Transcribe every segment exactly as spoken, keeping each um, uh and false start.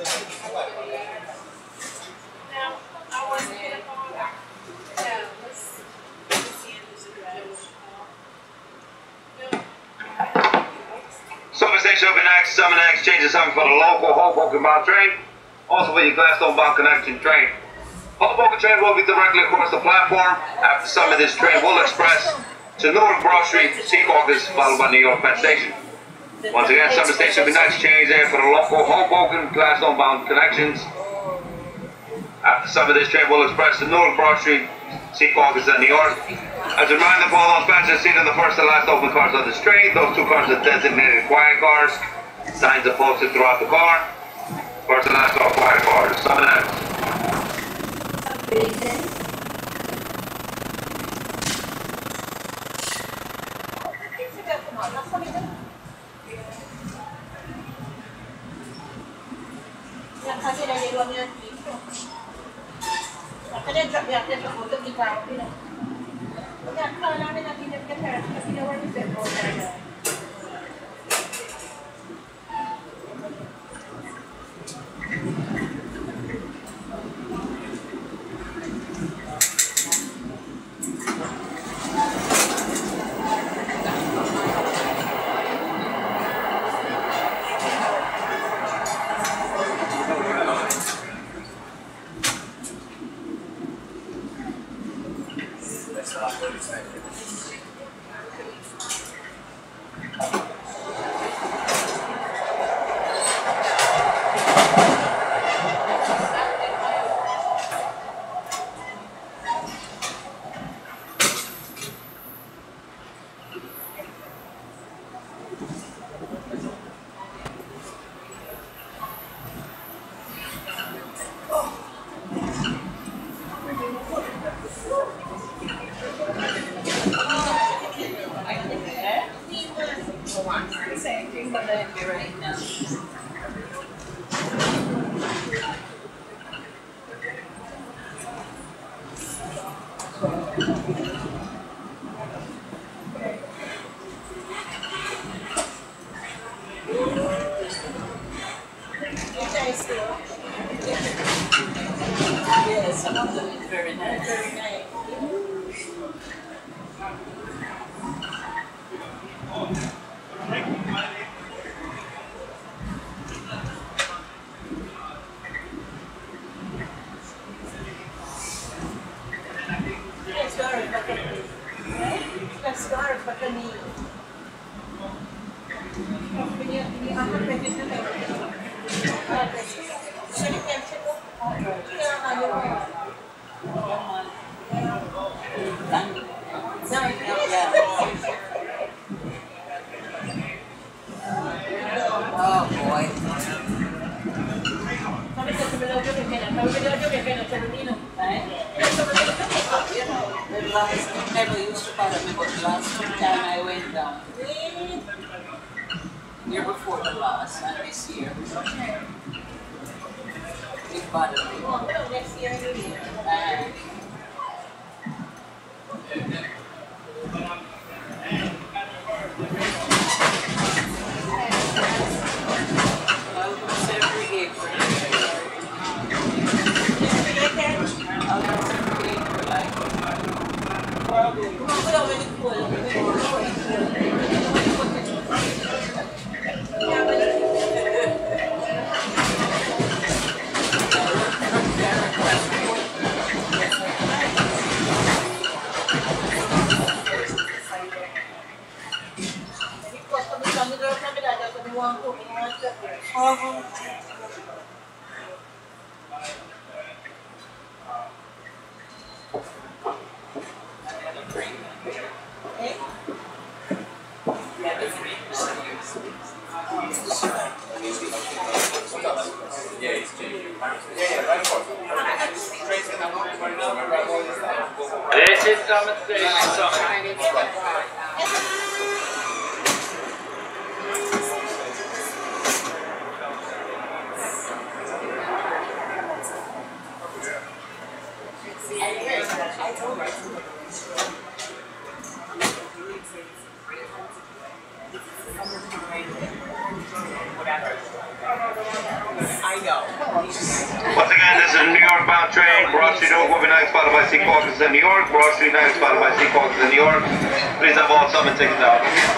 Summer station open next, summer next, change of something for the local Hoboken bound train. Also for your Gladstone bound connection train. Hoboken train will be directly across the platform. After some of this train will express to Newark Broad Street, Seacaucus, followed by New York Penn Station. Once again, summer station will be next, change there for the local Hoboken Gladstone bound connections. After some of this train will express to Newark Broad Street, Seacaucus, and New York. As a reminder for all those passengers seated in the first and last open cars of this train, those two cars are designated quiet cars. Signs are posted throughout the car. First and last are quiet cars. Some of that. This is Summit Station. I know. Once again, this is a New York bound train. Broad Street Newark will be next, followed by Seahawks in New York. Broad Street next, followed by Seahawks in New York. Please have all summon tickets out.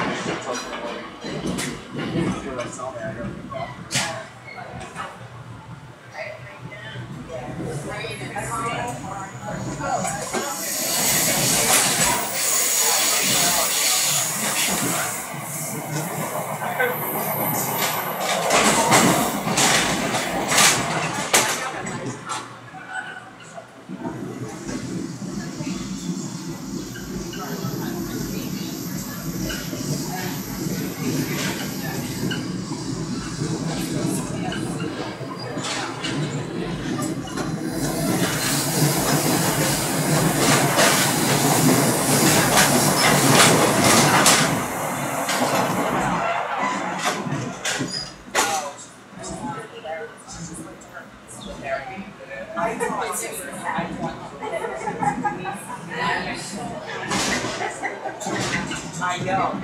I know.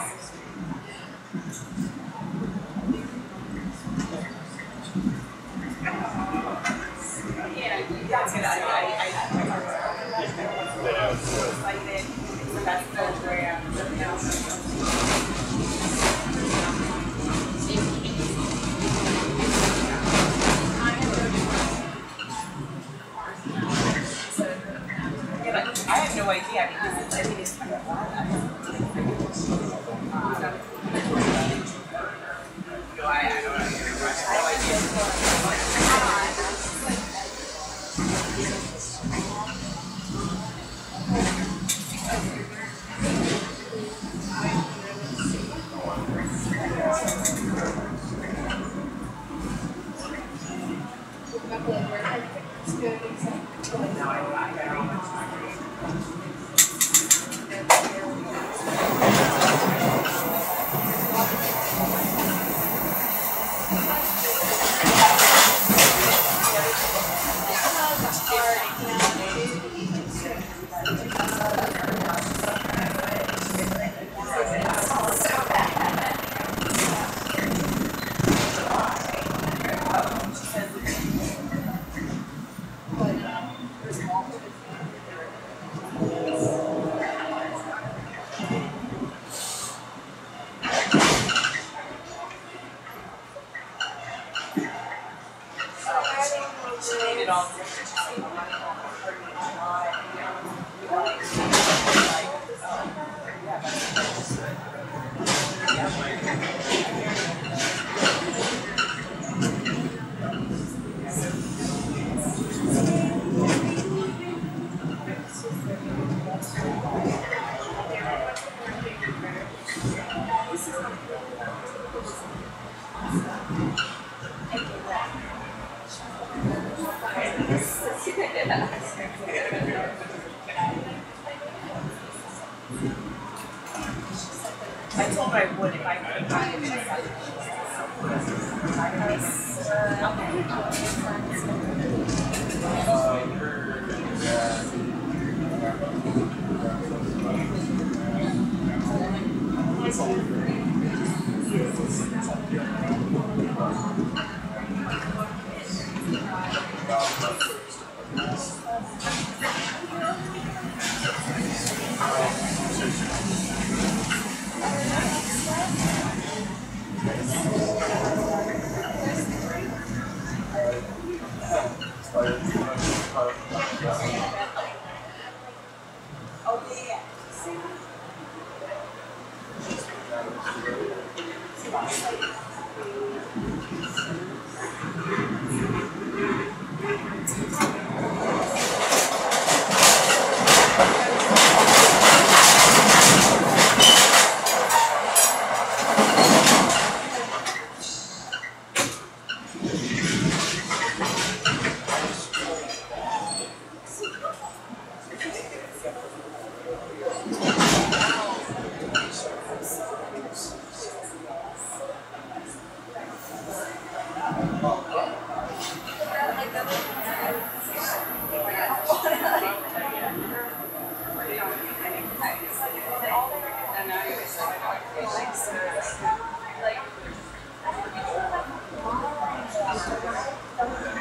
Yeah, that's good. I, I, I, that's the program. I have no idea. I mean, this is, I mean, it's kind of fun. I don't know. I told her I would if I could find it. Like,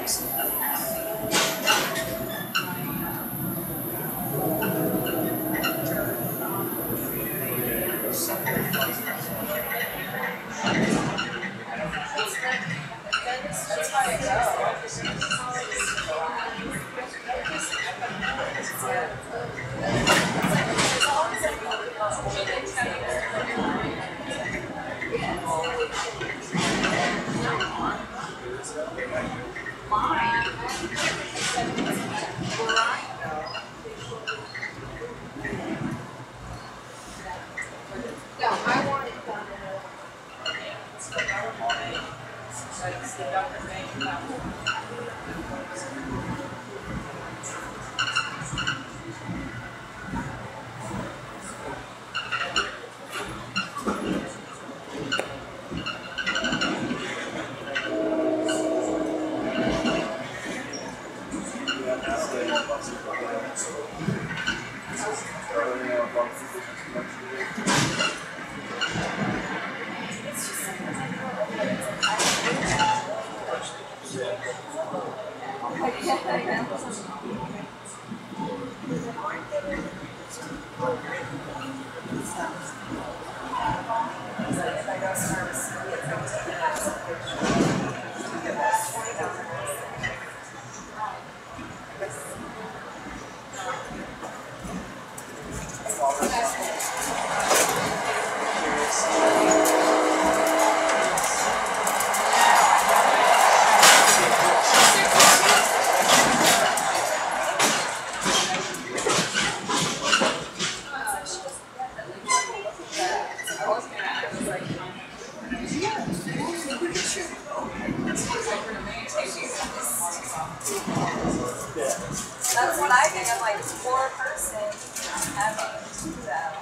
That's what I think. I'm like, it's four person having to do that.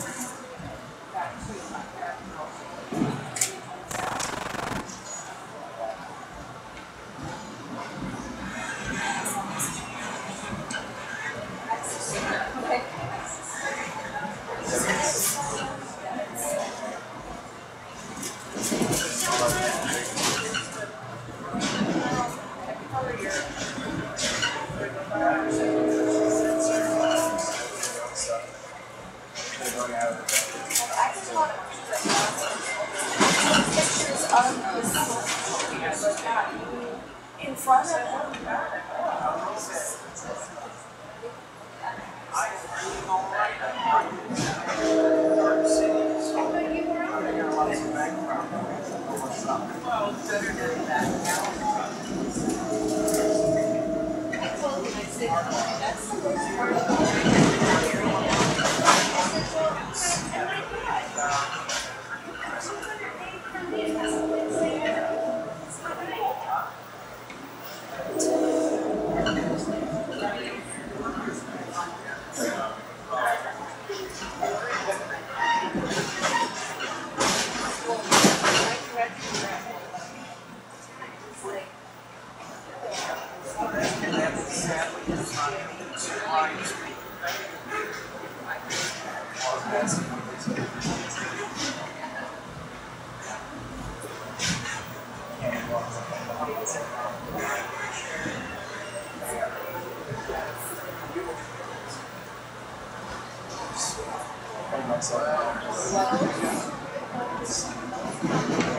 In front of them. Well,